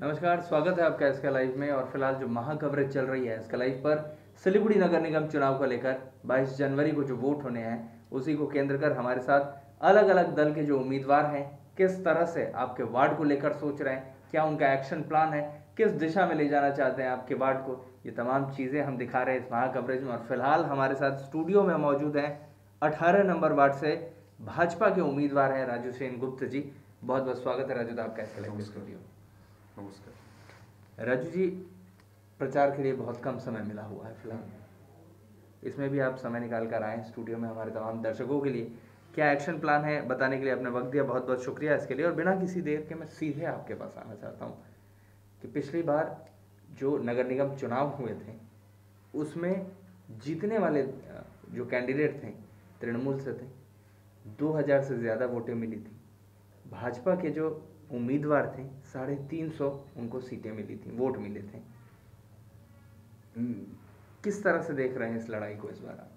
नमस्कार, स्वागत है आपका एसके लाइव में। और फिलहाल जो महा कवरेज चल रही है एसके लाइव पर सिलीगुड़ी नगर निगम चुनाव को लेकर 22 जनवरी को जो वोट होने हैं उसी को केंद्र कर हमारे साथ अलग अलग दल के जो उम्मीदवार हैं किस तरह से आपके वार्ड को लेकर सोच रहे हैं, क्या उनका एक्शन प्लान है, किस दिशा में ले जाना चाहते हैं आपके वार्ड को, ये तमाम चीज़ें हम दिखा रहे हैं इस महा कवरेज में। और फिलहाल हमारे साथ स्टूडियो में मौजूद हैं 18 नंबर वार्ड से भाजपा के उम्मीदवार हैं राजू सेन गुप्त जी। बहुत बहुत स्वागत है राजू, आपका एसके लाइव स्टूडियो। नमस्कार। राजू जी, प्रचार के लिए बहुत कम समय मिला हुआ है फिलहाल, इसमें भी आप समय निकाल कर आए स्टूडियो में हमारे तमाम दर्शकों के लिए। क्या एक्शन प्लान है बताने के लिए आपने वक्त दिया, बहुत बहुत शुक्रिया इसके लिए। और बिना किसी देर के मैं सीधे आपके पास आना चाहता हूँ कि पिछली बार जो नगर निगम चुनाव हुए थे उसमें जीतने वाले जो कैंडिडेट थे तृणमूल से थे, 2000 से ज़्यादा वोटें मिली थी। भाजपा के जो उम्मीदवार थे 350 उनको सीटें मिली थी, वोट मिले थे। किस तरह से देख रहे हैं इस लड़ाई को इस बार आप?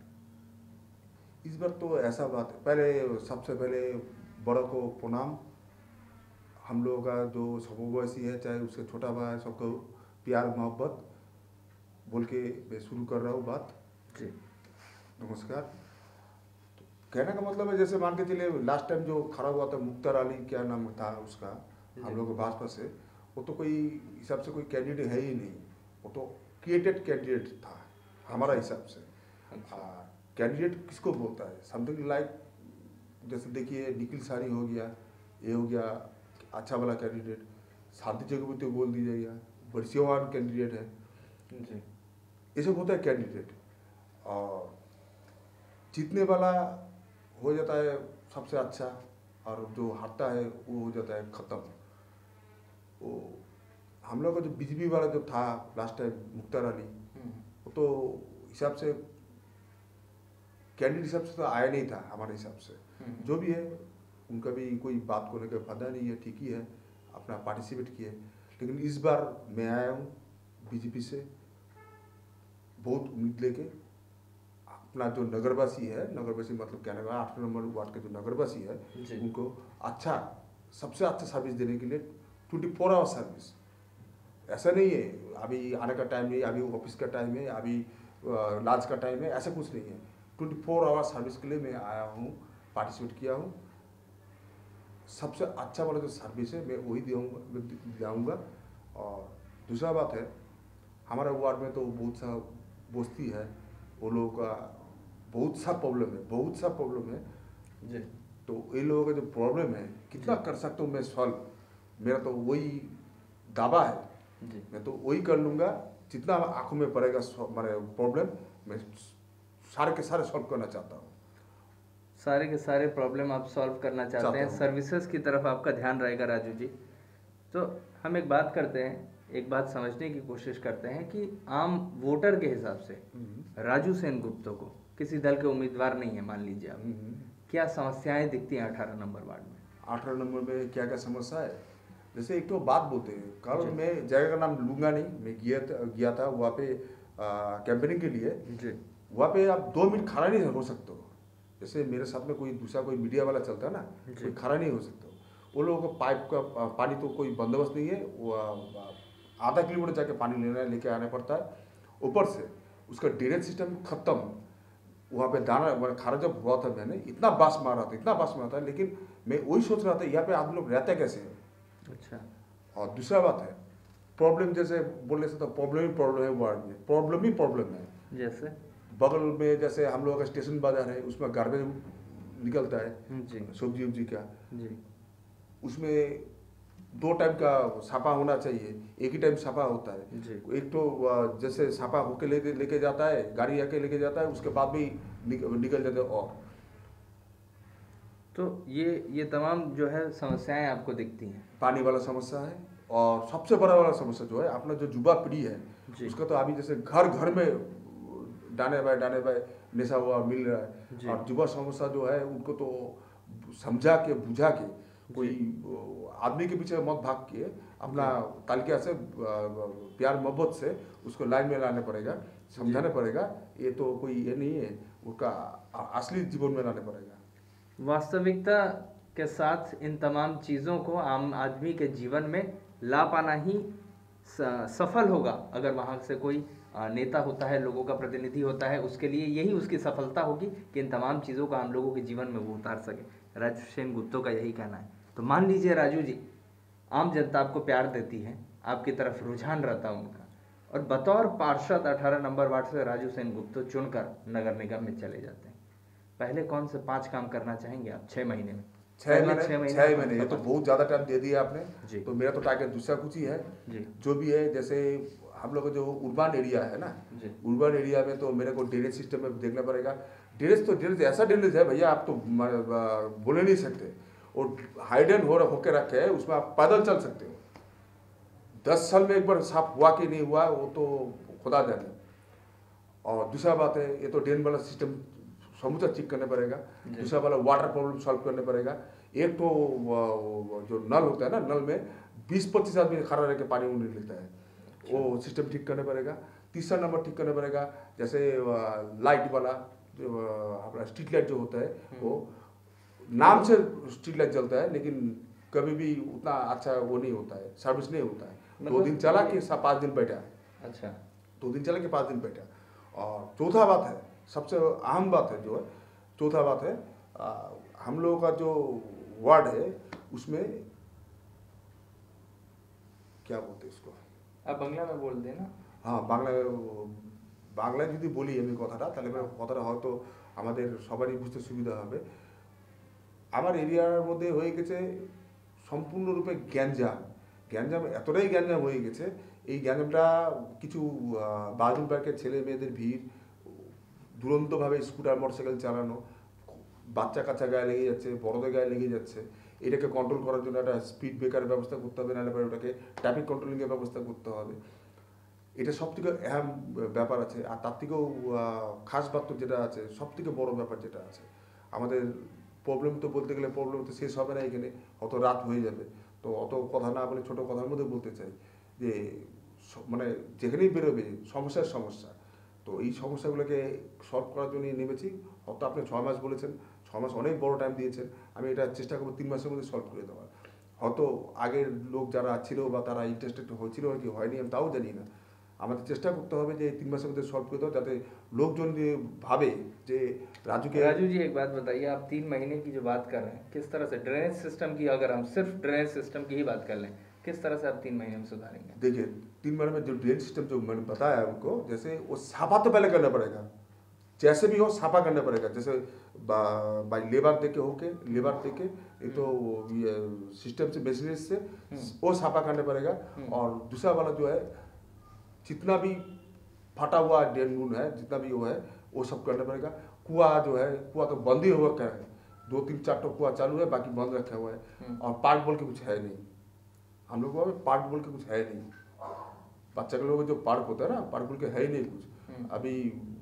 इस बार तो ऐसा बात है, पहले सबसे पहले बड़ों को प्रणाम। हम लोगों का जो समवयसी है, चाहे उसके छोटा भाई है, सबको प्यार मोहब्बत बोल के मैं शुरू कर रहा हूँ बात जी नमस्कार। तो कहने का मतलब है, जैसे मान के चलिए लास्ट टाइम जो खड़ा हुआ था मुख्तार अली, क्या नाम था उसका, हम लोग भाजपा से, वो तो कोई हिसाब से कोई कैंडिडेट है ही नहीं, वो तो क्रिएटेड कैंडिडेट था हमारा हिसाब से। कैंडिडेट किसको बोलता है, समथिंग लाइक जैसे देखिए निखिल सारी हो गया, ये हो गया अच्छा वाला कैंडिडेट। शांति जगह भी तो बोल दीजिएगा, बरसियावान कैंडिडेट है जी। ये सब होता है कैंडिडेट। और जीतने वाला हो जाता है सबसे अच्छा, और जो हारता है वो हो जाता है ख़त्म। वो हम लोग का जो बीजेपी वाला जो था लास्ट टाइम मुख्तार अली, वो तो हिसाब से कैंडिडेट हिसाब से तो आया नहीं था हमारे हिसाब से। जो भी है उनका भी कोई बात को लेकर फायदा नहीं है, ठीक ही है, अपना पार्टिसिपेट किए। लेकिन इस बार मैं आया हूँ बीजेपी से बहुत उम्मीद लेके। अपना जो नगरवासी है, नगरवासी मतलब क्या नाम है, 8 नंबर वार्ड के जो नगरवासी है उनको अच्छा, सबसे अच्छा सर्विस देने के लिए 24 आवर सर्विस। ऐसा नहीं है अभी आने का टाइम नहीं, अभी ऑफिस का टाइम है, अभी लंच का टाइम है, ऐसा कुछ नहीं है। 24 आवर सर्विस के लिए मैं आया हूँ, पार्टिसिपेट किया हूँ। सबसे अच्छा वाला जो सर्विस है मैं वही दिलाऊँगा। और दूसरा बात है, हमारे वार्ड में तो बहुत सा बस्ती है, वो लोगों का बहुत सा प्रॉब्लम है जी। तो ये लोगों का जो प्रॉब्लम है कितना कर सकता हूँ मैं सॉल्व, मेरा तो वही दावा है जी। मैं तो वही कर लूँगा। जितना आंखों में पड़ेगा हमारे प्रॉब्लम मैं सारे के सारे सॉल्व करना चाहता हूँ। सारे के सारे प्रॉब्लम आप सॉल्व करना चाहते हैं, हूँ। सर्विसेज की तरफ आपका ध्यान रहेगा राजू जी। तो हम एक बात करते हैं, एक बात समझने की कोशिश करते हैं कि आम वोटर के हिसाब से राजू सेन गुप्ता को किसी दल के उम्मीदवार नहीं है मान लीजिए आप, क्या समस्याएं दिखती हैं 18 नंबर वार्ड में? 18 नंबर में क्या क्या समस्या है, जैसे एक तो बात बोलते हैं, कारण मैं जगह का नाम लूँगा नहीं, मैं गया था वहाँ पे कैंपेनिंग के लिए जी। वहाँ पे आप 2 मिनट खड़ा नहीं हो सकते हो। जैसे मेरे साथ में कोई दूसरा कोई मीडिया वाला चलता है ना, कोई खड़ा नहीं हो सकता। वो लोगों को पाइप का पानी तो कोई बंदोबस्त नहीं है, वो आधा किलोमीटर जाके पानी लेके आना पड़ता है। ऊपर से उसका ड्रेनेज सिस्टम खत्म। वहाँ पे दाना खाना जब हुआ था मैंने इतना बास मारा था, लेकिन मैं वही सोच रहा था यहाँ पे आदमी लोग रहते कैसे हैं। अच्छा। और दूसरा बात है प्रॉब्लम, जैसे बोलने से तो प्रॉब्लम है वार्ड में, प्रॉब्लम है। जैसे बगल में जैसे हम लोगों का स्टेशन बाजार है, उसमें गार्बेज निकलता है जी। सब्जी उब्जी का, जी। उसमें 2 टाइम का साफा होना चाहिए, एक ही टाइम साफा होता है जी। एक तो जैसे साफा होके लेके जाता है, गाड़ी आके लेके जाता है, उसके बाद भी निकल जाते हैं। और तो ये तमाम जो है समस्याएं आपको दिखती हैं। पानी वाला समस्या है, और सबसे बड़ा वाला समस्या जो है अपना जो युवा पीढ़ी है उसका तो अभी जैसे घर घर में डाने बाय नशा हुआ मिल रहा है। और युवा समस्या जो है उनको तो समझा के बुझा के कोई आदमी के पीछे मत भाग के अपना तालिका से प्यार मोहब्बत से उसको लाइन में लाने पड़ेगा, समझाने पड़ेगा। ये तो कोई ये नहीं है, उसका असली जीवन में लाने पड़ेगा। वास्तविकता के साथ इन तमाम चीज़ों को आम आदमी के जीवन में ला पाना ही सफल होगा। अगर वहाँ से कोई नेता होता है, लोगों का प्रतिनिधि होता है, उसके लिए यही उसकी सफलता होगी कि इन तमाम चीज़ों को हम लोगों के जीवन में वो उतार सके। राजू सेनगुप्ता का यही कहना है। तो मान लीजिए राजू जी, आम जनता आपको प्यार देती है, आपकी तरफ रुझान रहता है उनका, और बतौर पार्षद 18 नंबर वार्ड से राजू सेनगुप्ता चुनकर नगर निगम में चले जाते हैं, पहले कौन से 5 काम करना चाहेंगे आप 6 महीने में? 6 महीने ये तो बहुत ज़्यादा टाइम दे दिया आपने जी। तो मेरा तो टारगेट दूसरा कुछ ही है जी। जो भी है। जैसे हम लोग का जो urban एरिया है ना, urban एरिया में तो मेरे को ड्रेनेज सिस्टम में देखना पड़ेगा। ड्रेनेज ऐसा ड्रेनेज है भैया, आप तो बोले नहीं सकते। और हाइडन होके रखे है, उसमें आप पैदल चल सकते हो। 10 साल में एक बार साफ हुआ कि नहीं हुआ वो तो खुदा जाने। और दूसरा बात है, ये तो ड्रेन वाला सिस्टम समूचा चेक करना पड़ेगा। दूसरा वाला वाटर प्रॉब्लम सॉल्व करना पड़ेगा। एक तो जो नल होता है ना, नल में 20-25 आदमी खड़ा रह के पानी नहीं लेता है, वो सिस्टम ठीक करना पड़ेगा। तीसरा नंबर ठीक करना पड़ेगा, जैसे लाइट वाला जो अपना स्ट्रीट लाइट जो होता है, वो नाम से स्ट्रीट लाइट जलता है लेकिन कभी भी उतना अच्छा वो नहीं होता है, सर्विस नहीं होता है। 2 दिन चला कि 5 दिन बैठा। अच्छा, 2 दिन चला कि 5 दिन बैठा। और चौथा बात है, सबसे अहम बात है जो है, चौथा बात है, हम लोगों का जो वार्ड है उसमें क्या बोलते हैं इसको, आप बांग्ला में बोल देना। हाँ, বাংলায় যদি বলি আমি কথাটা, তাহলে কথাটা হয়তো আমাদের সবারই বুঝতে সুবিধা হবে। আমার এরিয়ার মধ্যে হয়ে গেছে সম্পূর্ণরূপে গ্যাঞ্জাম এতটাই গ্যাঞ্জাম হয়ে গেছে। এই গ্যাঞ্জামটা কিছু বাথরুম পার্কের ছেলে মেয়েদের ভিড়, দুরন্তভাবে স্কুটার মোটরসাইকেল চালানো, বাচ্চা কাচ্চা গায়ে লেগে যাচ্ছে, বড়দের গায়ে লেগে যাচ্ছে। এটাকে কন্ট্রোল করার জন্য একটা স্পিড ব্রেকারের ব্যবস্থা করতে হবে, নাহলে পরে ওটাকে ট্রাফিক কন্ট্রোলিংয়ের ব্যবস্থা করতে হবে। এটা সবথেকে অ্যাম ব্যাপার আছে। আর তার থেকেও খাস বার্তা যেটা আছে, সবথেকে বড় ব্যাপার যেটা আছে, আমাদের প্রবলেম তো বলতে গেলে প্রবলেম তো শেষ হবে না এখানে, অত রাত হয়ে যাবে। তো অত কথা না বলে ছোটো কথার মধ্যে বলতে চাই যে মানে যেখানেই বেরোবে সমস্যা। তো এই সমস্যাগুলোকে সলভ করার জন্যই নেমেছি। হয়তো আপনি 6 মাস বলেছেন, 6 মাস অনেক বড় টাইম দিয়েছেন, আমি এটা চেষ্টা করবো 3 মাসের মধ্যে সলভ করে দেওয়ার। হয়তো আগের লোক যারা ছিল বা তারা ইন্টারেস্টেড হয়েছিল কি হয়নি আমি তাও জানি না। আমাদের চেষ্টা করতে হবে যে 3 মাসের মধ্যে সলভ করে দেওয়া, যাতে लोकजन भावे जे राजू जी एक बात बताइए, आप 3 महीने की जो बात कर रहे हैं, किस तरह से ड्रेनेज सिस्टम की, अगर हम सिर्फ ड्रेनेज सिस्टम की ही बात कर लें, किस तरह से आप 3 महीने में सुधारेंगे? देखिए 3 महीने में जो ड्रेनेज सिस्टम जो मैंने बताया उनको, जैसे वो साफा तो पहले करना पड़ेगा, जैसे भी हो साफा करना पड़ेगा। जैसे बाई लेबर देके एक तो सिस्टम से मशीनरी से वो साफा करना पड़ेगा। और दूसरा वाला जो है, जितना भी फटा हुआ ड्रेन है, जितना भी वो है वो सब करना पड़ेगा। कुआं जो है, कुआं तो बंद ही हो रखा है, 2-3-4 तो कुआं चालू है, बाकी बंद रखा हुआ है। और पार्क बोल के कुछ है नहीं, हम लोगों को पार्क बोल के कुछ है नहीं। बच्चा के लोग जो पार्क होता है ना, पार्क बोल के है ही नहीं कुछ। अभी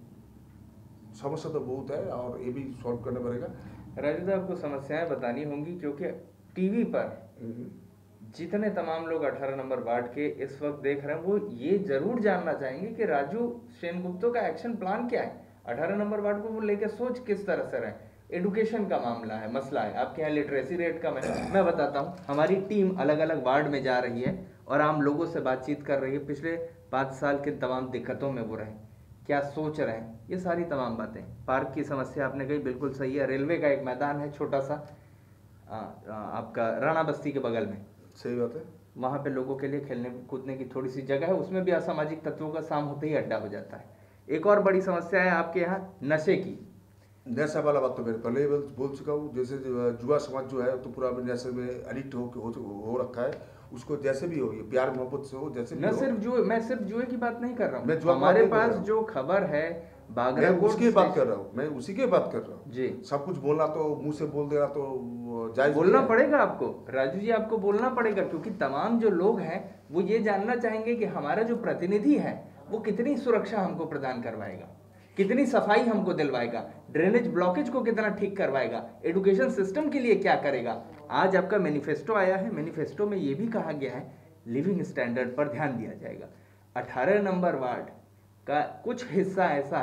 समस्या तो बहुत है और ये भी सॉल्व करना पड़ेगा। राजू साहब, आपको समस्याएं बतानी होंगी क्योंकि टीवी पर जितने तमाम लोग 18 नंबर वार्ड के इस वक्त देख रहे हैं, वो ये जरूर जानना चाहेंगे कि राजू सेनगुप्ता का एक्शन प्लान क्या है, 18 नंबर वार्ड को वो लेकर सोच किस तरह से रहे। एडुकेशन का मामला है, मसला है, आपके यहाँ लिटरेसी रेट कम है। मैं बताता हूँ, हमारी टीम अलग अलग वार्ड में जा रही है और आम लोगों से बातचीत कर रही है, पिछले 5 साल के तमाम दिक्कतों में वो रहे, क्या सोच रहे हैं, ये सारी तमाम बातें। पार्क की समस्या आपने कही, बिल्कुल सही है। रेलवे का एक मैदान है छोटा सा आपका राणा बस्ती के बगल में, सही बात है, वहाँ पे लोगों के लिए खेलने कूदने की थोड़ी सी जगह है, उसमें भी असामाजिक तत्वों का शाम होते ही अड्डा हो जाता है। एक और बड़ी समस्या है आपके यहाँ नशे की। नशा वाला बात तो मैं पहले बोल चुका हूँ। जैसे जुआ समाज जो है तो पूरा नशे में एडिक्ट हो रखा है। उसको जैसे भी हो, ये प्यार मोहब्बत से हो, जैसे भी हो। सिर्फ जुए, मैं सिर्फ जुए की बात नहीं कर रहा हूँ, मैं हमारे पास जो खबर है बागराकोट, उसकी बात कर रहा हूँ, मैं उसी की बात कर रहा हूँ जी। सब कुछ बोलना तो मुंह से बोल देना तो जायज बोलना पड़ेगा आपको राजू जी, आपको बोलना पड़ेगा, क्योंकि तमाम जो लोग हैं वो ये जानना चाहेंगे कि हमारा जो प्रतिनिधि है वो कितनी सुरक्षा हमको प्रदान करवाएगा, कितनी सफाई हमको दिलवाएगा, ड्रेनेज ब्लॉकेज को कितना ठीक करवाएगा, एजुकेशन सिस्टम के लिए क्या करेगा। आज आपका मैनिफेस्टो आया है, मैनिफेस्टो में ये भी कहा गया है लिविंग स्टैंडर्ड पर ध्यान दिया जाएगा। 18 नंबर वार्ड का कुछ हिस्सा ऐसा है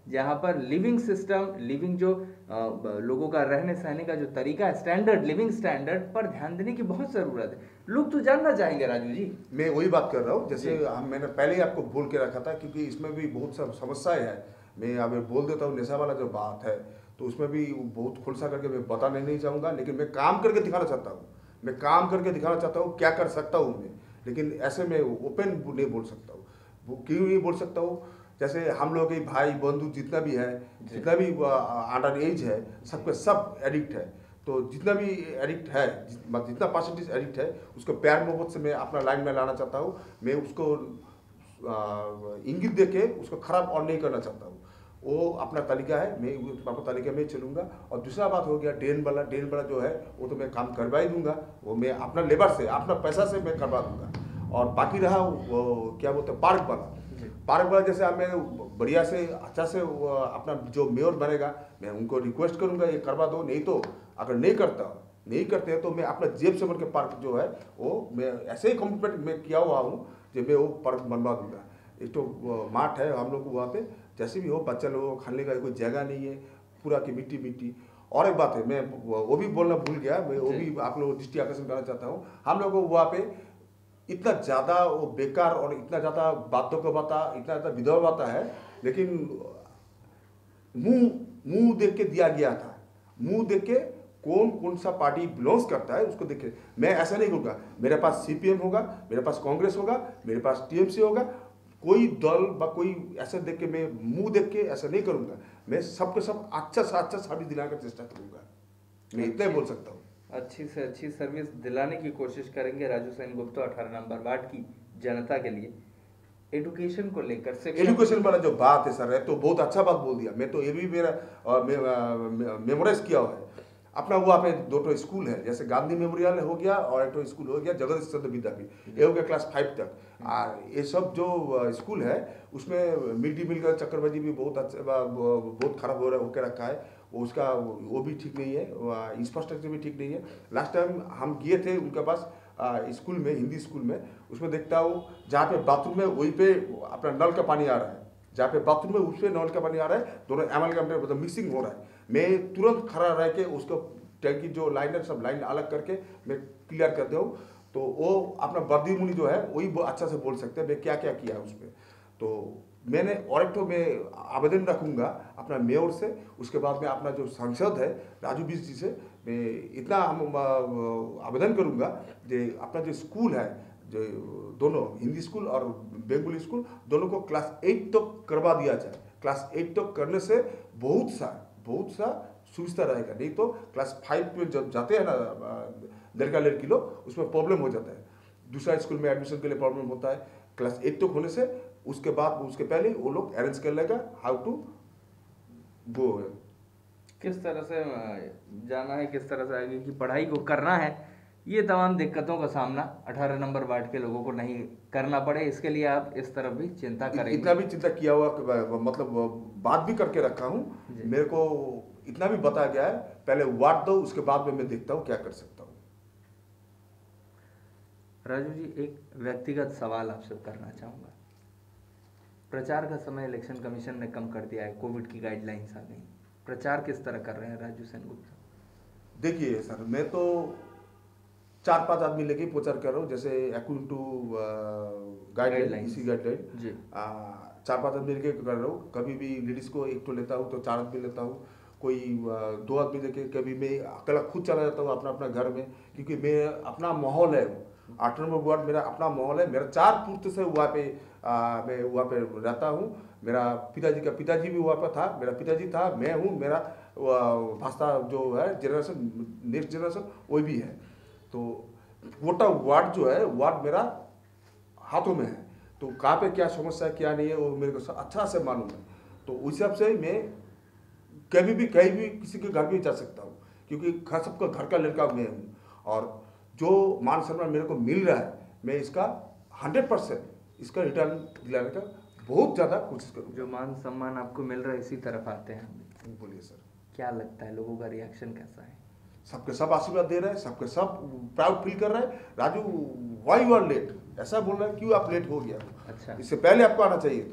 जहाँ पर लिविंग सिस्टम, लिविंग जो लोगों का रहने सहने का जो तरीका है, स्टैंडर्ड, लिविंग स्टैंडर्ड पर ध्यान देने की बहुत ज़रूरत है। लोग तो जानना चाहेंगे राजू जी। मैं वही बात कर रहा हूँ, जैसे मैंने पहले ही आपको बोल के रखा था, क्योंकि इसमें भी बहुत सब समस्याएं है। मैं अब बोल देता हूँ, नशा वाला जो बात है तो उसमें भी बहुत खुलसा करके मैं बताने नहीं चाहूँगा, लेकिन मैं काम करके दिखाना चाहता हूँ। मैं काम करके दिखाना चाहता हूँ क्या कर सकता हूँ मैं, लेकिन ऐसे में ओपन नहीं बोल सकता हूँ। वो क्यों नहीं बोल सकता हूँ? जैसे हम लोग के भाई बंधु जितना भी है, जितना भी अंडर एज है, सबके सब एडिक्ट है। तो जितना भी एडिक्ट है, जितना परसेंटेज एडिक्ट है, उसको प्यार मोहब्बत से मैं अपना लाइन में लाना चाहता हूँ। मैं उसको इंगित दे के उसको खराब और नहीं करना चाहता हूँ। वो अपना तालिका है, मैं अपना तालिका में चलूँगा। और दूसरा बात हो गया डेन वाला जो है, वो तो मैं काम करवा ही दूंगा। वो मैं अपना लेबर से, अपना पैसा से मैं करवा दूंगा। और बाकी रहा वो क्या बोलते हैं, पार्क वाला जैसे मैं बढ़िया से अच्छा से अपना जो मेयर बनेगा, मैं उनको रिक्वेस्ट करूंगा ये करवा दो। नहीं तो अगर नहीं करते हैं तो मैं अपना जेब से भर के पार्क जो है वो मैं ऐसे ही कमिटमेंट में किया हुआ हूँ कि मैं वो पार्क बनवा दूंगा। एक तो मार्ट है हम लोग को वहाँ पे, जैसे भी हो बच्चा लोगों को खाने का कोई जगह नहीं है, पूरा की मिट्टी। और एक बात है, मैं वो भी बोलना भूल गया, मैं वो भी आप लोगों को दृष्टि आकर्षण करना चाहता हूँ। हम लोग को वहाँ पे इतना ज़्यादा वो बेकार और इतना ज़्यादा बातों का बाता, इतना ज़्यादा विधवा बाता है, लेकिन मुंह देख के दिया गया था। मुंह देख के कौन सा पार्टी बिलोंग्स करता है उसको देख के। मैं ऐसा नहीं करूँगा, मेरे पास सीपीएम होगा, मेरे पास कांग्रेस होगा, मेरे पास टीएमसी होगा, कोई दल व कोई ऐसा देख के मैं मुंह देख के ऐसा नहीं करूँगा। मैं सबके सब अच्छा से अच्छा सर्विस दिलाने का चेष्टा करूँगा। मैं इतना ही बोल सकता हूँ। अच्छी से अच्छी सर्विस दिलाने की कोशिश करेंगे राजू सेनगुप्ता 18 नंबर वार्ड की जनता के लिए। एजुकेशन को लेकर, एजुकेशन वाला जो बात है सर, है तो बहुत अच्छा बात बोल दिया। मैं तो ये भी मेरा मेमोराइज किया हुआ है अपना। वहाँ पे 2 स्कूल है, जैसे गांधी मेमोरियल हो गया और एक स्कूल हो गया जगदीश चंद्र विद्यापीठ, ये हो गया क्लास 5 तक। ये सब जो स्कूल है उसमें मिड डे मील का चक्करबाजी भी बहुत अच्छा, बहुत खराब होकर रखा है। उसका वो भी ठीक नहीं है, इंफ्रास्ट्रक्चर भी ठीक नहीं है। लास्ट टाइम हम गए थे उनके पास स्कूल में, हिंदी स्कूल में, उसमें देखता हूँ जहाँ पे बाथरूम में वहीं पे अपना नल का पानी आ रहा है, जहाँ पे बाथरूम में उस पर नल का पानी आ रहा है, दोनों एमएलगम में मतलब मिक्सिंग हो रहा है। मैं तुरंत खड़ा रह के उसको टैंकी जो लाइन है सब लाइन अलग करके मैं क्लियर करता हूँ। तो वो अपना बर्दी मुनि जो है वही अच्छा से बोल सकते हैं मैं क्या क्या किया उस पर। तो मैंने और एक तो मैं आवेदन रखूंगा अपना मेयर से, उसके बाद में अपना जो सांसद है राजू बिस जी से मैं इतना आवेदन करूंगा कि अपना जो स्कूल है, जो दोनों हिंदी स्कूल और बेंगोली स्कूल दोनों को क्लास 8 तक करवा दिया जाए। क्लास 8 तक करने से बहुत सा सुविधा रहेगा। नहीं तो क्लास 5 में जब जाते हैं ना लड़का लोग, उसमें प्रॉब्लम हो जाता है। दूसरा स्कूल में एडमिशन के लिए प्रॉब्लम होता है। क्लास 8 तक होने से उसके बाद उसके पहले वो लोग अरेंज कर लेगा हाउ टू गो, किस तरह से जाना है, किस तरह से आगे की पढ़ाई को करना है। ये तमाम दिक्कतों का सामना 18 नंबर वार्ड के लोगों को नहीं करना पड़े, इसके लिए आप इस तरफ भी चिंता करेंगे। इतना भी चिंता किया हुआ, मतलब बात भी करके रखा हूँ। मेरे को इतना भी बताया गया है पहले वार्ड दो, उसके बाद में मैं देखता हूँ क्या कर सकता हूँ। राजू जी, एक व्यक्तिगत सवाल आपसे करना चाहूँगा। प्रचार का समय इलेक्शन कमीशन ने कम कर दिया है, कोविड की गाइडलाइंस आ गई, प्रचार किस तरह कर रहे हैं राजू सेनगुप्ता? देखिए सर, मैं तो 4-5 आदमी लेके प्रचार कर रहा हूँ, जैसे अकॉर्डिंग टू गाइडलाइन, इसी गाइडलाइन जी 4-5 आदमी लेके कर रहा हूँ। कभी भी लेडीज को एक तो लेता हूँ तो 4 आदमी लेता हूँ, कोई 2 आदमी लेके, कभी मैं अकेला खुद चला जाता हूँ अपना घर में, क्योंकि मैं अपना माहौल है 8 नंबर वार्ड मेरा अपना माहौल है। मेरा 4 पुश्त से वहाँ पे मैं वहाँ पे रहता हूँ। मेरा पिताजी भी वहाँ पर था, मेरा पिताजी था, मैं हूँ, मेरा भाषा जो है जनरेशन, नेक्स्ट जनरेशन वही भी है। तो गोटा वार्ड जो है, वार्ड मेरा हाथों में है। तो कहाँ पे क्या समस्या क्या नहीं है वो मेरे को अच्छा से मालूम है। तो उस हिसाब से मैं कभी भी कहीं भी किसी के घर भी जा सकता हूँ, क्योंकि सबका घर का लड़का मैं हूँ। और जो मान सम्मान मेरे को मिल रहा है, मैं इसका 100% इसका रिटर्न दिलाने का बहुत ज़्यादा कोशिश करूँ। जो मान सम्मान आपको मिल रहा है, इसी तरफ आते हैं। बोलिए सर, क्या लगता है लोगों का रिएक्शन कैसा है? सबके सब आशीर्वाद दे रहे हैं, सबके सब प्राउड फील कर रहे हैं। Raju why you are late, ऐसा बोल रहा है, क्यों आप लेट हो गया? अच्छा, इससे पहले आपको आना चाहिए था।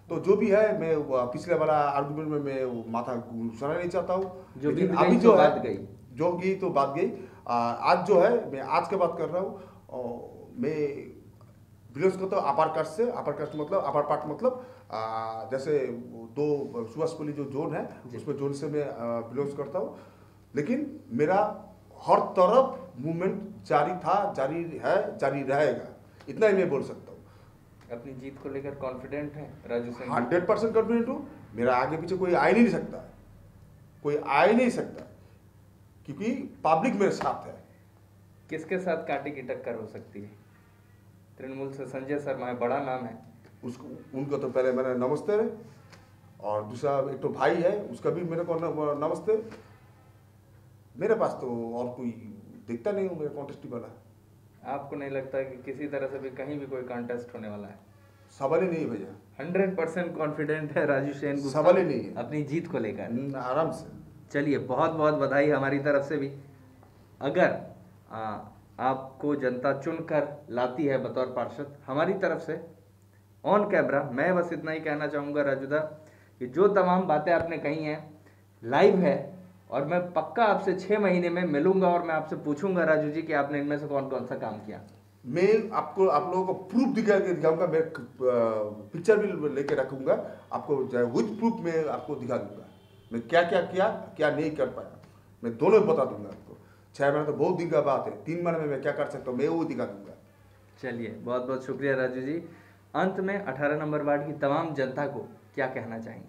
तो जो भी है मैं पिछले वाला आर्गुमेंट में मैं वो माथा घुसाना नहीं चाहता हूँ। जो लेकिन बीत अभी गई जो तो है बात गई। जो गई तो बात गई। आज जो है मैं आज की बात कर रहा हूँ। मैं बिलोंग करता हूँ अपर कास्ट से। अपर कास्ट मतलब अपर पार्ट मतलब जैसे दो सुभाषपल्ली जो जोन है उसमें जोन से मैं बिलोंग करता हूँ। लेकिन मेरा हर तरफ मूवमेंट जारी था, जारी है, जारी रहेगा, इतना ही मैं बोल सकता हूँ। अपनी जीत को लेकर कॉन्फिडेंट है राजू सेन? 100% कॉन्फिडेंट हूँ। मेरा आगे पीछे कोई आ ही नहीं सकता, कोई आ ही नहीं सकता, क्योंकि पब्लिक मेरे साथ है। किसके साथ कांटे की टक्कर हो सकती है? तृणमूल से संजय शर्मा है, बड़ा नाम है उसको उनको तो पहले मैंने नमस्ते है, और दूसरा एक तो भाई है उसका भी मेरे को नमस्ते। मेरे पास तो और कोई दिखता नहीं हूँ मेरा कॉन्टेस्ट वाला। आपको नहीं लगता कि किसी तरह से भी कहीं भी कोई कॉन्टेस्ट होने वाला है? सवाल ही नहीं है भैया। 100% कॉन्फिडेंट है राजू सेन गुप्ता सवाल ही नहीं है अपनी जीत को लेकर? आराम से। चलिए, बहुत बहुत बधाई हमारी तरफ से भी। अगर आपको जनता चुनकर लाती है बतौर पार्षद, हमारी तरफ से ऑन कैमरा मैं बस इतना ही कहना चाहूँगा राजूदा कि जो तमाम बातें आपने कही हैं लाइव है, और मैं पक्का आपसे 6 महीने में मिलूंगा और मैं आपसे पूछूंगा राजू जी कि आपने इनमें से कौन कौन सा काम किया। मैं आपको आप लोगों को प्रूफ दिखाऊंगा। मैं पिक्चर भी लेके रखूंगा आपको, विद प्रूफ मैं आपको दिखा दूंगा मैं क्या क्या किया, क्या नहीं कर पाया, मैं दोनों बता दूंगा आपको। 6 महीना तो बहुत दिन का बात है, 3 महीने में मैं क्या कर सकता हूँ मैं वो दिखा दूंगा। चलिए, बहुत बहुत शुक्रिया राजू जी। अंत में 18 नंबर वार्ड की तमाम जनता को क्या कहना चाहेंगे?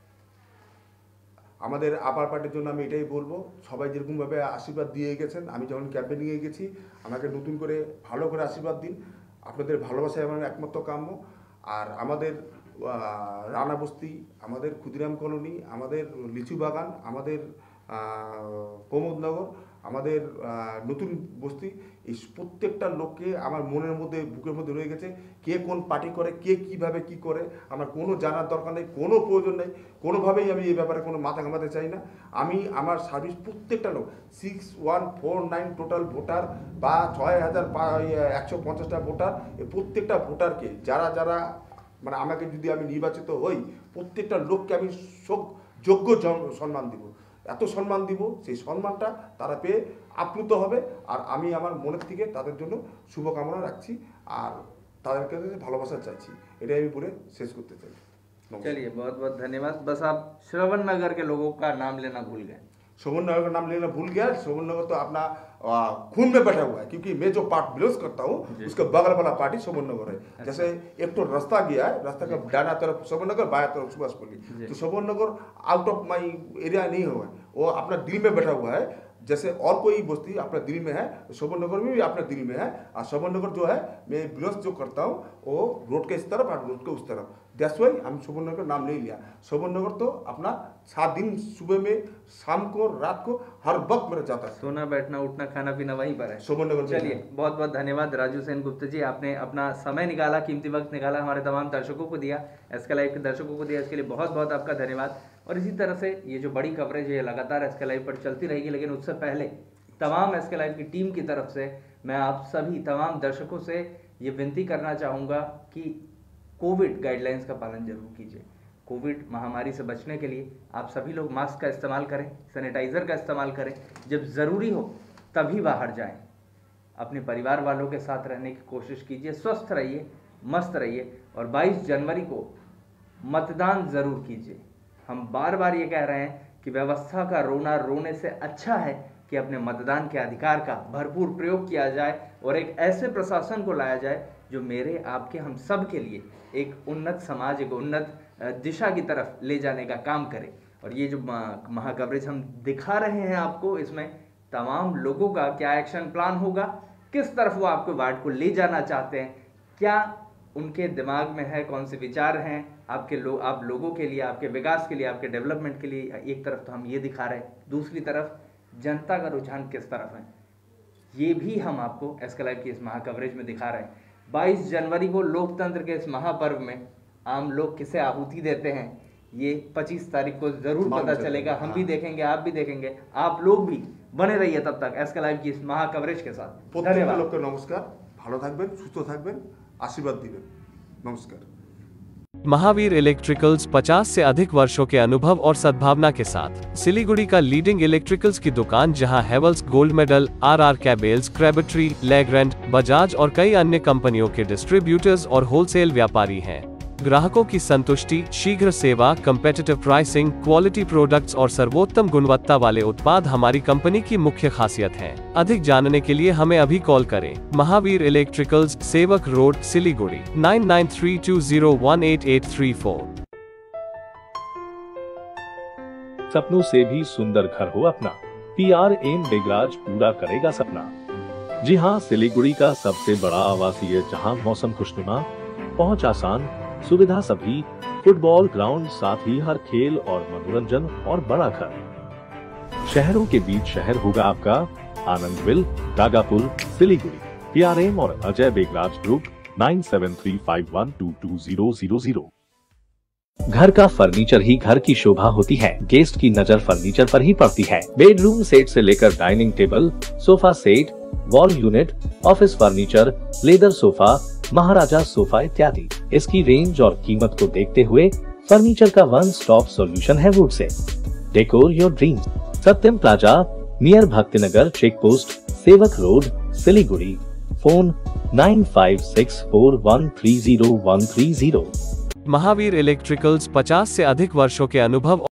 আমাদের আপার পার্টির জন্য আমি এটাই বলবো, সবাই যেরকমভাবে আশীর্বাদ দিয়ে গেছেন, আমি যখন ক্যাম্পেনিংয়ে গেছি আমাকে নতুন করে ভালো করে আশীর্বাদ দিন। আপনাদের ভালোবাসায় আমার একমাত্র কাম্য। আর আমাদের রানা বস্তি, আমাদের ক্ষুদিরাম কলোনি, আমাদের লিচু বাগান, আমাদের প্রমোদনগর, আমাদের নতুন বস্তি, এই প্রত্যেকটা লোককে আমার মনের মধ্যে বুকের মধ্যে রয়ে গেছে। কে কোন পার্টি করে, কে কীভাবে কী করে আমার কোনো জানার দরকার নেই, কোনো প্রয়োজন নেই, কোনোভাবেই আমি এই ব্যাপারে কোনো মাথা ঘামাতে চাই না। আমি আমার সার্ভিস প্রত্যেকটা লোক 6149 টোটাল ভোটার বা 6150টা ভোটার, এই প্রত্যেকটা ভোটারকে যারা যারা মানে আমাকে যদি আমি নির্বাচিত হই প্রত্যেকটা লোককে আমি যোগ্য সম্মান দিব, এত সম্মান দিব সেই সম্মানটা তারা পেয়ে আপ্লুত হবে। আর আমি আমার মনের থেকে তাদের জন্য শুভকামনা রাখছি আর তাদের কাছে ভালোবাসা চাইছি, এটাই আমি বলে শেষ করতে চাই। चलिए, बहुत बहुत धन्यवाद। बस आप श्रवण नगर के लोगों का नाम लेना भूल गए। शोभन नगर का नाम लेना भूल गया। शोभन नगर तो अपना खून में बैठा हुआ है, क्योंकि मैं जो पार्ट बिलोंग करता हूँ उसका बगल वाला पार्टी शोभन नगर है। जैसे एक तो रास्ता गया है, रास्ता का डाना तरफ शोभन नगर, बाया तरफ सुभाषपल्ली, तो Shobhan Nagar out of my area नहीं हुआ है, वो अपना दिल में बैठा हुआ है। जैसे और कोई बस्ती अपना दिल में है, शोभन नगर में भी अपना दिल में है। और शोभन नगर जो है मैं बिलोंग जो करता हूँ वो रोड के इस तरफ और रोड के उस तरफ, दैट्स वाई हम शोभन नगर नाम नहीं लिया। शोभन नगर तो अपना 7 दिन सुबह में, शाम को, रात को, हर वक्त मेरा जाता है। सोना, बैठना, उठना, खाना पीना वहीं पर है शोभन नगर। चलिए, बहुत बहुत धन्यवाद राजू सेन गुप्ता जी, आपने अपना समय निकाला, कीमती वक्त निकाला, हमारे तमाम दर्शकों को दिया, एसके लाइव के दर्शकों को दिया, इसके लिए बहुत बहुत आपका धन्यवाद। और इसी तरह से ये जो बड़ी कवरेज है लगातार एसके लाइव पर चलती रहेगी, लेकिन उससे पहले तमाम एसके लाइव की टीम की तरफ से मैं आप सभी तमाम दर्शकों से ये विनती करना चाहूँगा कि कोविड गाइडलाइंस का पालन जरूर कीजिए। कोविड महामारी से बचने के लिए आप सभी लोग मास्क का इस्तेमाल करें, सैनिटाइज़र का इस्तेमाल करें, जब ज़रूरी हो तभी बाहर जाएं। अपने परिवार वालों के साथ रहने की कोशिश कीजिए, स्वस्थ रहिए, मस्त रहिए, और 22 जनवरी को मतदान ज़रूर कीजिए। हम बार बार ये कह रहे हैं कि व्यवस्था का रोना रोने से अच्छा है कि अपने मतदान के अधिकार का भरपूर प्रयोग किया जाए और एक ऐसे प्रशासन को लाया जाए जो मेरे, आपके, हम सब के लिए एक उन्नत समाज, एक उन्नत दिशा की तरफ ले जाने का काम करे। और ये जो महा कवरेज हम दिखा रहे हैं आपको, इसमें तमाम लोगों का क्या एक्शन प्लान होगा, किस तरफ वो आपके वार्ड को ले जाना चाहते हैं, क्या उनके दिमाग में है, कौन से विचार हैं आपके आप लोगों के लिए, आपके विकास के लिए, आपके डेवलपमेंट के लिए। एक तरफ तो हम ये दिखा रहे हैं, दूसरी तरफ जनता का रुझान किस तरफ है ये भी हम आपको एसके लाइव की इस महा कवरेज में दिखा रहे हैं। 22 जनवरी को लोकतंत्र के इस महापर्व में आम लोग किसे आहुति देते हैं ये 25 तारीख को जरूर पता चलेगा। हम भी देखेंगे, आप भी देखेंगे, आप लोग भी बने रहिए तब तक एसके लाइव की इस महा कवरेज के साथ। धन्यवाद। नमस्कार, ভালো থাকবেন, সুস্থ থাকবেন, আশীর্বাদ দিবেন। নমস্কার। महावीर इलेक्ट्रिकल्स 50 से अधिक वर्षों के अनुभव और सद्भावना के साथ सिलीगुड़ी का लीडिंग इलेक्ट्रिकल्स की दुकान, जहां Havells gold medal, RR cables, Crabtree, Legrand, Bajaj और कई अन्य कंपनियों के डिस्ट्रीब्यूटर्स और होलसेल व्यापारी हैं। ग्राहकों की संतुष्टि, शीघ्र सेवा, कम्पेटिटिव प्राइसिंग, क्वालिटी प्रोडक्ट्स और सर्वोत्तम गुणवत्ता वाले उत्पाद हमारी कंपनी की मुख्य खासियत हैं। अधिक जानने के लिए हमें अभी कॉल करें। Mahavir electricals, Sevoke road, Siliguri 9932018834। सपनों से भी सुंदर घर हो अपना, PRM बेगराज पूरा करेगा सपना। जी हां, सिलीगुड़ी का सबसे बड़ा आवासीय, जहां मौसम खुशनुमा, पहुंच आसान, सुविधा सभी, फुटबॉल ग्राउंड, साथ ही हर खेल और मनोरंजन और बड़ा घर। शहरों के बीच शहर होगा आपका आनंदविल, टागापुर, सिलीगुड़ी। PRM और अजय बेगराज ग्रुप 9735122000। घर का फर्नीचर ही घर की शोभा होती है। गेस्ट की नजर फर्नीचर पर ही पड़ती है। बेडरूम सेट से लेकर dining table, sofa set, wall unit, office furniture, leather sofa, Maharaja sofa इत्यादि। इसकी रेंज और कीमत को देखते हुए फर्नीचर का वन स्टॉप सॉल्यूशन है वुड से। Decor your dreams. Satyam plaza, near Bhaktinagar check post, Sevoke road, Siliguri. Phone 9564130130। Mahavir electricals 50 से अधिक वर्षों के अनुभव